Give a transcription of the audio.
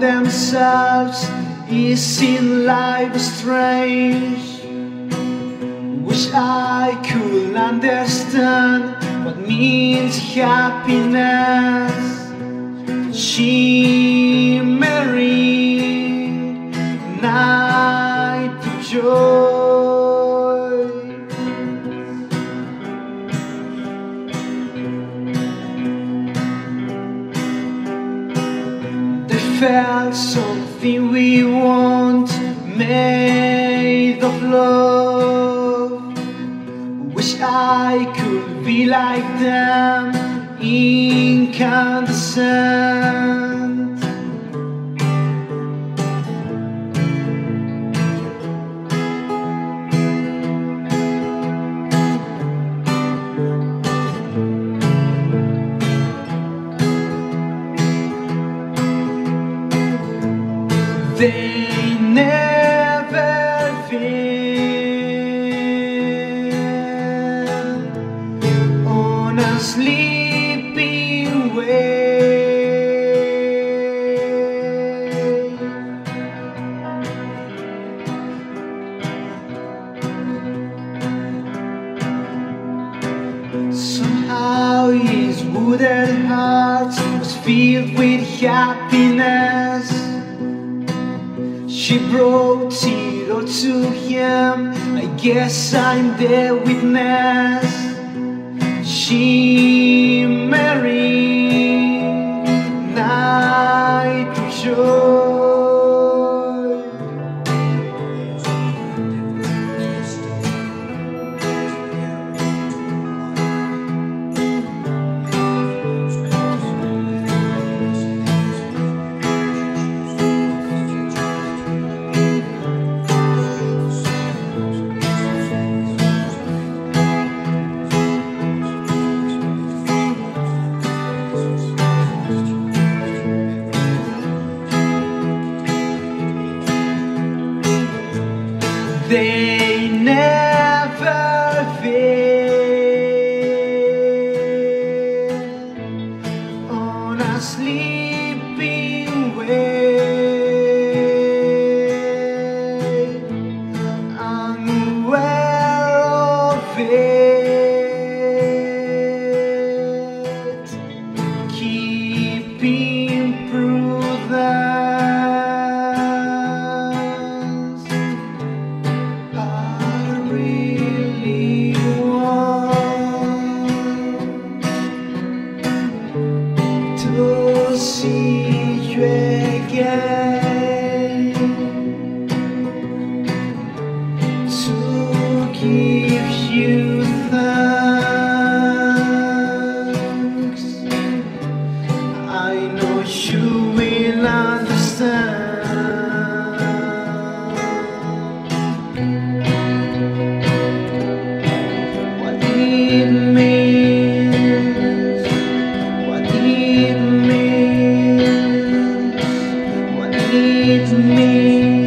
themselves. Is in life strange? Wish I could understand what means happiness. Shimmering night of joy. They felt something we want, made of love. Wish I could be like them, incandescent. They never fail on a sleeping way. Somehow his wounded heart was filled with happiness. She brought it all to him. I guess I'm the witness. Shimmering night of joy. They never fail on a sleeping way. I'm aware of it, keeping prudence. I really want to see you again, to give you thanks. I know you will understand. What it means, what it means, what it means.